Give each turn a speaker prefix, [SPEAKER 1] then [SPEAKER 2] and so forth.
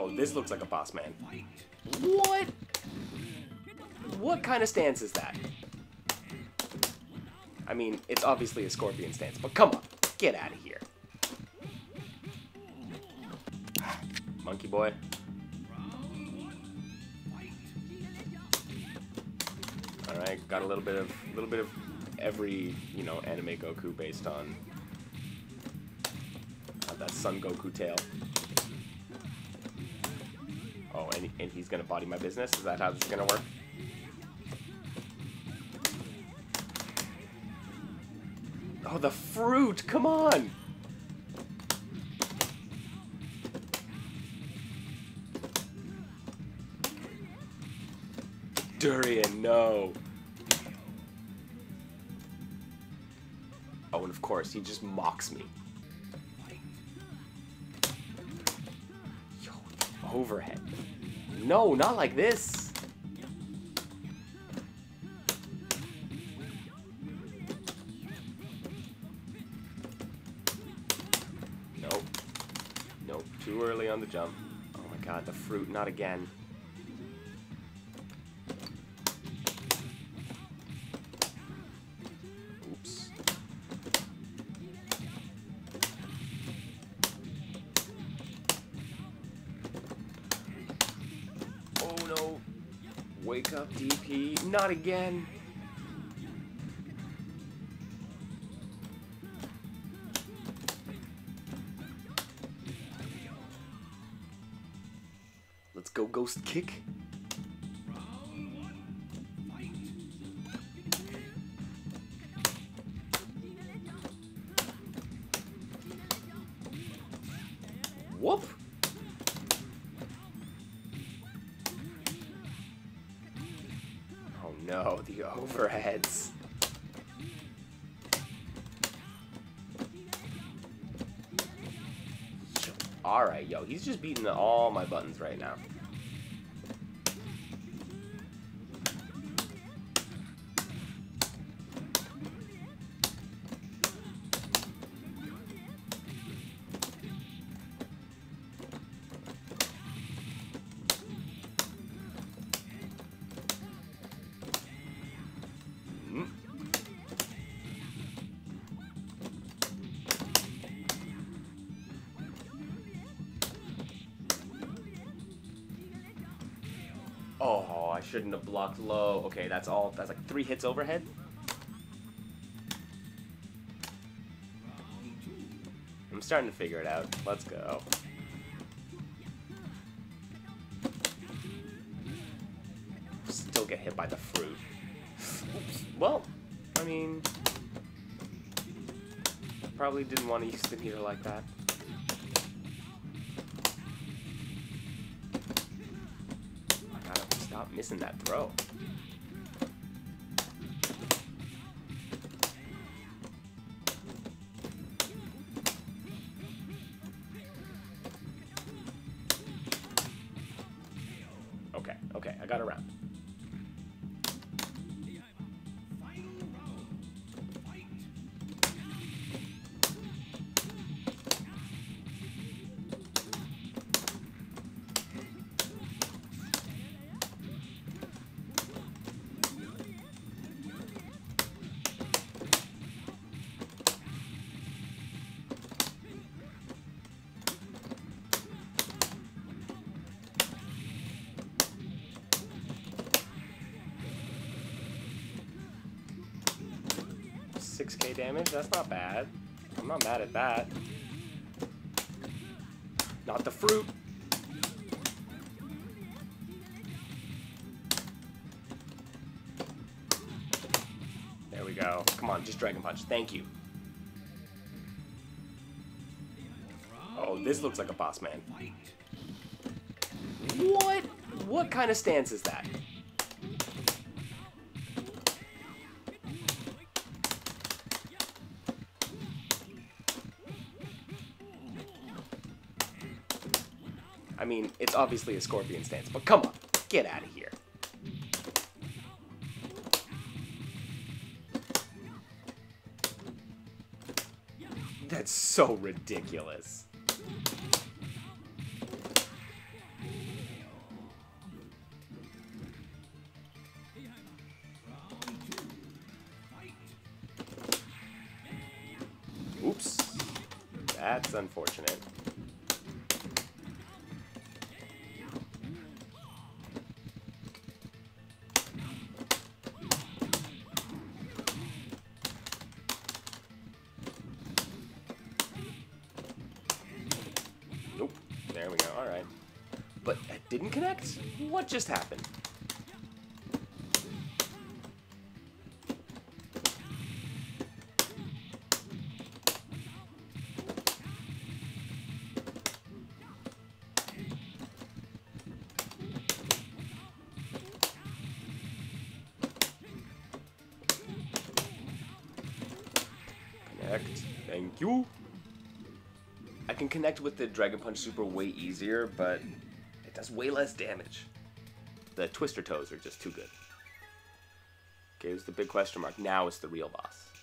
[SPEAKER 1] Oh, this looks like a boss man. What? What kind of stance is that? I mean, it's obviously a scorpion stance, but come on, get out of here. Monkey boy. All right, got a little bit of every, you know, anime Goku based on that Son Goku tail. Oh, and he's gonna body my business? Is that how this is gonna work? Oh, the fruit! Come on! Durian, no! Oh, and of course, he just mocks me. Yo, overhead. No, not like this! Nope. Nope, too early on the jump. Oh my god, the fruit, not again. Oops. Oh no. Wake up, DP. Not again. Let's go, Ghost Kick. Whoop. Oh no, the overheads. Alright, yo, he's just beating all my buttons right now. Oh, I shouldn't have blocked low. Okay, that's all. That's like 3 hits overhead. I'm starting to figure it out. Let's go. Still get hit by the fruit. Oops. Well, I mean, probably didn't want to use the meter like that. Stop missing that throw. Okay, I got around. $6K damage? That's not bad. I'm not mad at that. Not the fruit. There we go. Come on, just Dragon Punch. Thank you. Oh, this looks like a boss man. What? What kind of stance is that? I mean, it's obviously a scorpion stance, but come on, get out of here. That's so ridiculous. That's unfortunate. Nope. There we go. Alright. But it didn't connect? What just happened? Connect. Thank you. I can connect with the Dragon Punch Super way easier, but it does way less damage. The Twister Toes are just too good. Okay, here's the big question mark. Now it's the real boss.